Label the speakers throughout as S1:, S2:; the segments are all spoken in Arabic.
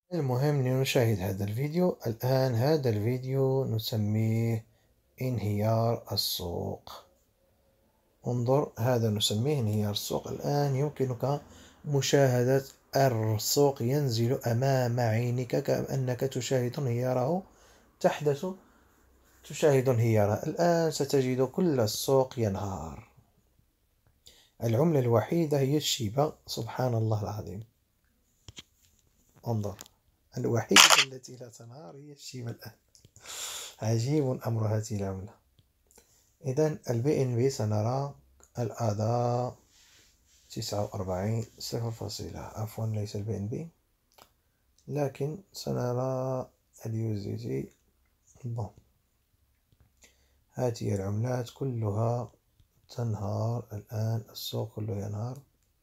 S1: المهم لنشاهد هذا الفيديو الآن. هذا الفيديو نسميه انهيار السوق. انظر، هذا نسميه انهيار السوق. الآن يمكنك مشاهدة السوق ينزل أمام عينك كأنك تشاهد انهياره. تحدث تشاهد انهياره. الآن ستجد كل السوق ينهار. العملة الوحيدة هي الشيبة، سبحان الله العظيم. انظر، الوحيدة التي لا تنهار هي الشيبة الآن. عجيب أمر هذه العملة. إذن البي إن بي سنرى الأداء 49 عفوا، ليس البي إن بي، لكن سنرى اليو زي جي. بون، هذه العملات كلها تنهار الآن. السوق كله ينهار.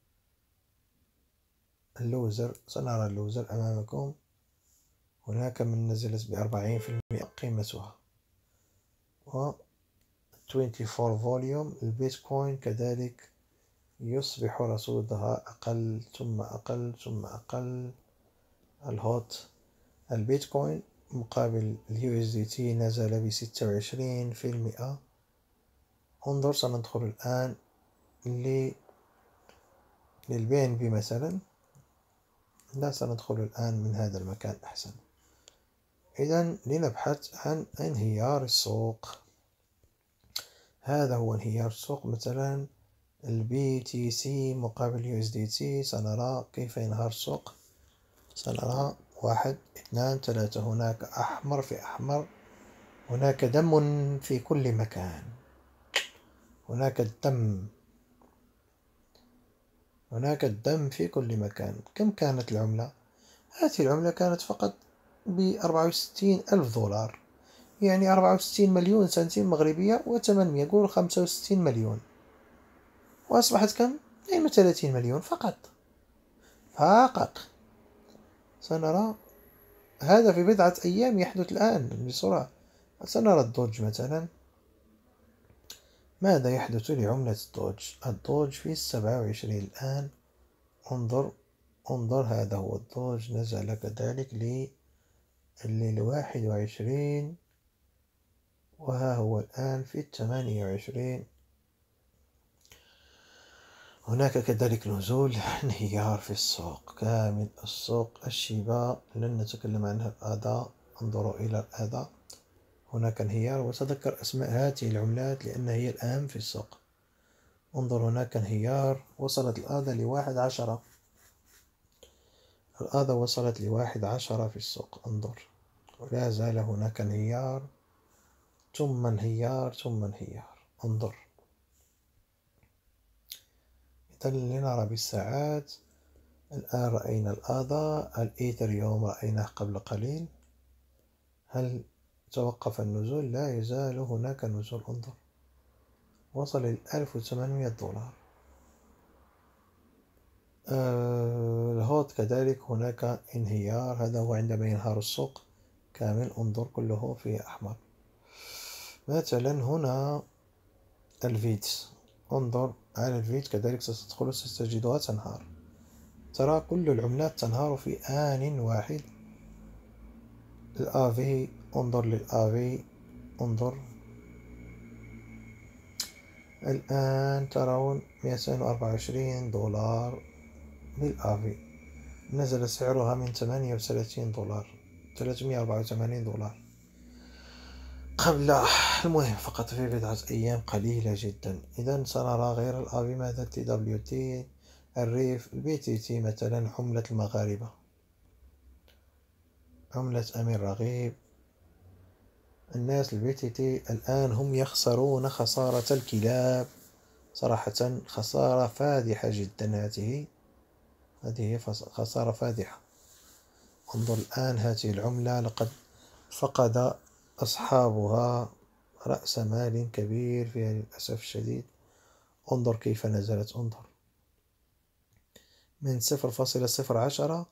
S1: اللوزر، سنرى اللوزر أمامكم. هناك من نزلت ب40% قيمتها، و 24 فوليوم. البيتكوين كذلك يصبح رصودها أقل ثم أقل ثم أقل. الهوت، البيتكوين مقابل اليو اس دي تي نزل ب26%. انظر، سندخل الآن للبي ان بي مثلا. لا، سندخل الآن من هذا المكان أحسن. إذن لنبحث عن انهيار السوق. هذا هو انهيار السوق. مثلا البي تي سي مقابل يو اس دي تي. سنرى كيف ينهار السوق. سنرى 1 2 3. هناك أحمر في أحمر. هناك دم في كل مكان. هناك الدم. هناك الدم في كل مكان. كم كانت العملة؟ هذه العملة كانت فقط ب64,000 دولار، يعني 64 مليون سنتيم مغربية و800، يقول 65 مليون، وأصبحت كم؟ 32 مليون فقط. سنرى هذا في بضعة أيام يحدث الآن بسرعة. سنرى الدوج مثلا. ماذا يحدث لعملة الدوج؟ الدوج في 27 الآن. انظر، هذا هو الدوج. نزل كذلك لل21، وها هو الآن في 28. هناك كذلك نزول. انهيار في السوق كامل. السوق الشيبا لن نتكلم عنها الأداء. انظروا إلى الأداء. هناك انهيار، وتذكر أسماء هذه العملات لأن هي الأهم في السوق. انظر، هناك انهيار. وصلت الآداء ل11. الآداء وصلت ل11 في السوق. انظر، ولا زال هناك انهيار ثم انهيار ثم انهيار. انظر. إذا لنرى بالساعات. الآن رأينا الآداء. الإيثريوم رأيناه قبل قليل. هل توقف النزول؟ لا يزال هناك نزول. انظر، وصل ل1800 دولار. الهوت كذلك هناك انهيار. هذا هو عندما ينهار السوق كامل. انظر، كله في أحمر. مثلا هنا الفيت. انظر على الفيت كذلك. ستدخل ستجدها تنهار. ترى كل العملات تنهار في آن واحد. الآفي، انظر للآفي. انظر الآن ترون 224 دولار للآفي. نزل سعرها من 38 دولار، 384 دولار قبل. المهم فقط في بضعة أيام قليلة جدا. إذا سنرى غير الآفي ماذا؟ تي دبليو تي، الريف، البي تي تي مثلا، عملة المغاربة، عملة أمير رغيب. الناس البي تي تي الآن هم يخسرون خسارة الكلاب. صراحة خسارة فادحة جدا. هذه خسارة فادحة. انظر الآن هذه العملة لقد فقد أصحابها رأس مال كبير فيها للأسف الشديد. انظر كيف نزلت. انظر من 0.010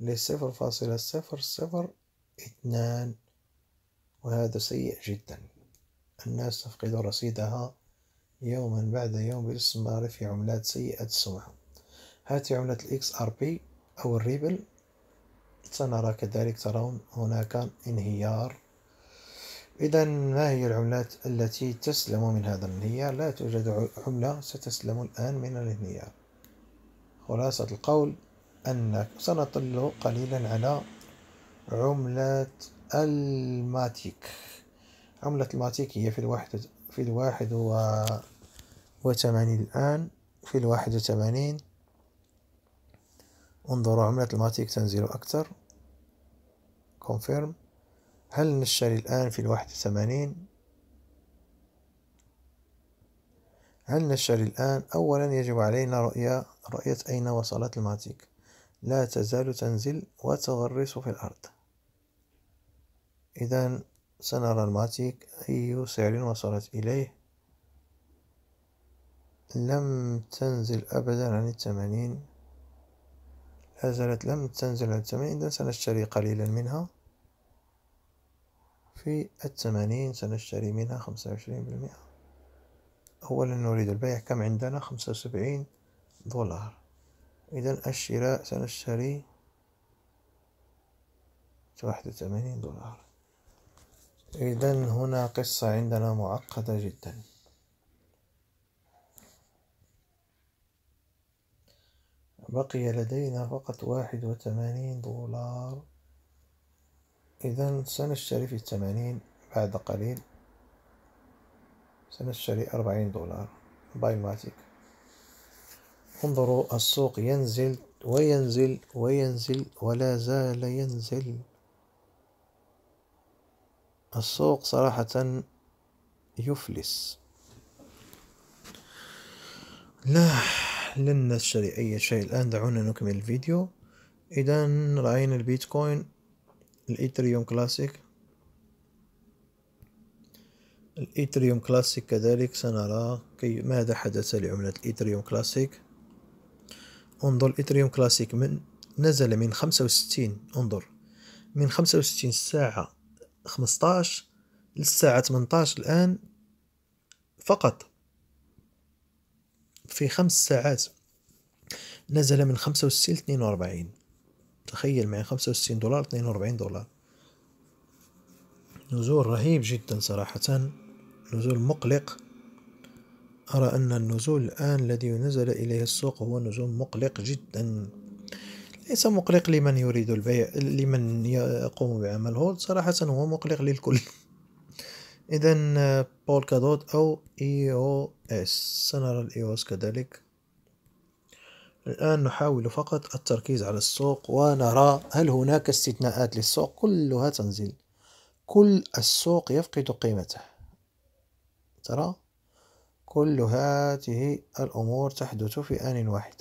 S1: ل0.002، وهذا سيء جدا. الناس تفقد رصيدها يوما بعد يوم بالاستثمار في عملات سيئة السمعة. هذه عملة الإكس آر بي أو الريبل. سنرى كذلك ترون هناك انهيار. إذا ما هي العملات التي تسلم من هذا الانهيار؟ لا توجد عملة ستسلم الآن من الانهيار. خلاصة القول أنك سنطل قليلا على عملة الماتيك. عملة الماتيك هي في الواحد وثمانين الآن، في 81. انظروا عملة الماتيك تنزل أكثر. confirm. هل نشتري الآن في 81؟ هل نشتري الآن؟ أولا يجب علينا رؤية أين وصلت الماتيك. لا تزال تنزل وتغرس في الأرض. إذا سنرى الماتيك أي سعر وصلت إليه. لم تنزل أبدا عن 80، لا زالت لم تنزل عن 80. إذا سنشتري قليلا منها في 80. سنشتري منها 25%. أولا نريد البيع. كم عندنا؟ 75 دولار. إذا الشراء سنشتري 81 دولار. إذا هنا قصة عندنا معقدة جدا. بقي لدينا فقط 81 دولار. إذا سنشتري في 80 بعد قليل. سنشتري 40 دولار بايماتيك. انظروا السوق ينزل وينزل وينزل ولا زال ينزل. السوق صراحة يفلس. لا، لن نشتري أي شيء الآن. دعونا نكمل الفيديو. إذا رأينا البيتكوين، الإيثريوم كلاسيك. الإيثريوم كلاسيك كذلك سنرى ماذا حدث لعملة الإيثريوم كلاسيك. انظر الإيثريوم كلاسيك نزل من 65. انظر من 65 الساعة 15 للساعة 18 الآن. فقط في 5 ساعات نزل من 65 ل 42. تخيل معي 65 دولار 42 دولار. نزول رهيب جدا صراحة، نزول مقلق. أرى أن النزول الآن الذي نزل إليه السوق هو نزول مقلق جدا. ليس مقلق لمن يريد البيع، لمن يقوم بعمل هولد صراحة هو مقلق للكل. إذن بولكا دوت أو EOS. سنرى الEOS كذلك. الآن نحاول فقط التركيز على السوق ونرى هل هناك استثناءات للسوق. كلها تنزل، كل السوق يفقد قيمته. ترى كل هذه الأمور تحدث في آن واحدة.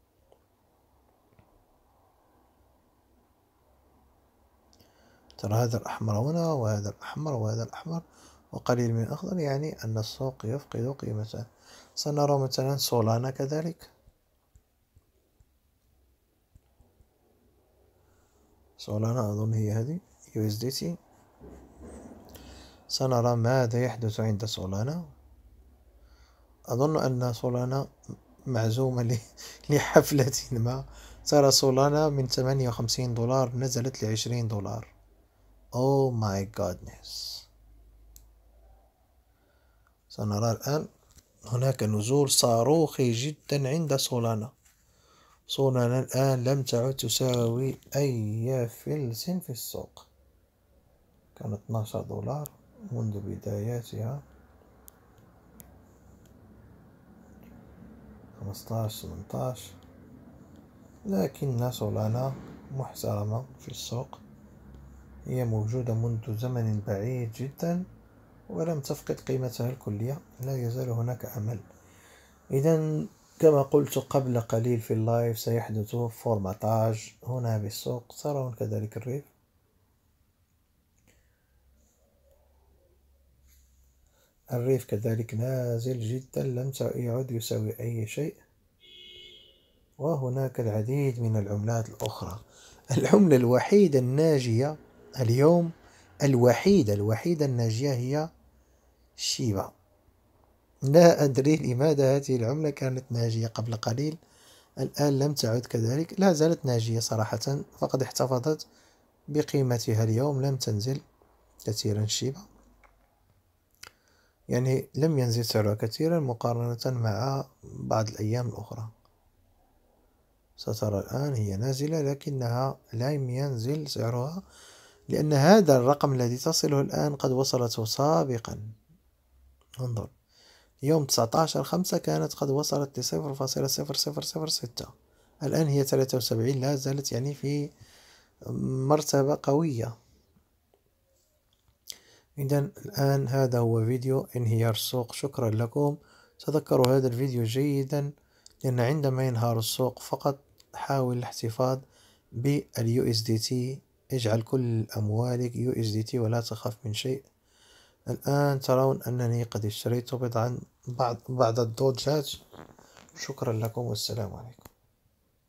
S1: ترى هذا الأحمر هنا وهذا الأحمر وهذا الأحمر وقليل من الأخضر، يعني أن السوق يفقد قيمته. سنرى مثلا سولانا كذلك. سولانا أظن هي هذه USDT. سنرى ماذا يحدث عند سولانا. أظن أن سولانا معزومة لحفلة ما. ترى سولانا من 58 دولار نزلت ل20 دولار. Oh my goodness. سنرى الآن هناك نزول صاروخي جدا عند سولانا. سولانا الآن لم تعد تساوي أي فلس في السوق. كانت 12 دولار منذ بداياتها، 15 18. لكن سولانا محترمة في السوق، هي موجودة منذ زمن بعيد جدا ولم تفقد قيمتها الكلية. لا يزال هناك أمل. إذا كما قلت قبل قليل في اللايف سيحدث فورماتاج هنا بالسوق. ترون كذلك الريف. الريف كذلك نازل جدا، لم يعد يساوي أي شيء. وهناك العديد من العملات الأخرى. العملة الوحيدة الناجية اليوم، الوحيدة الناجية هي شيبا. لا أدري لماذا هذه العملة كانت ناجية قبل قليل، الآن لم تعد كذلك، لا زالت ناجية صراحة، فقد احتفظت بقيمتها اليوم، لم تنزل كثيرا شيبة، يعني لم ينزل سعرها كثيرا مقارنة مع بعض الأيام الأخرى. سترى الآن هي نازلة لكنها لم ينزل سعرها، لأن هذا الرقم الذي تصله الآن قد وصلته سابقا. انظر، يوم 19/5 كانت قد وصلت ل0.0006، الآن هي 73، لا زالت يعني في مرتبة قوية. إذا الآن هذا هو فيديو انهيار السوق. شكرا لكم. تذكروا هذا الفيديو جيدا، لأن عندما ينهار السوق فقط حاول الاحتفاظ باليو اس دي تي، اجعل كل أموالك USDT ولا تخاف من شيء. الآن ترون أنني قد اشتريت بعض الدوجات. شكرا لكم والسلام عليكم.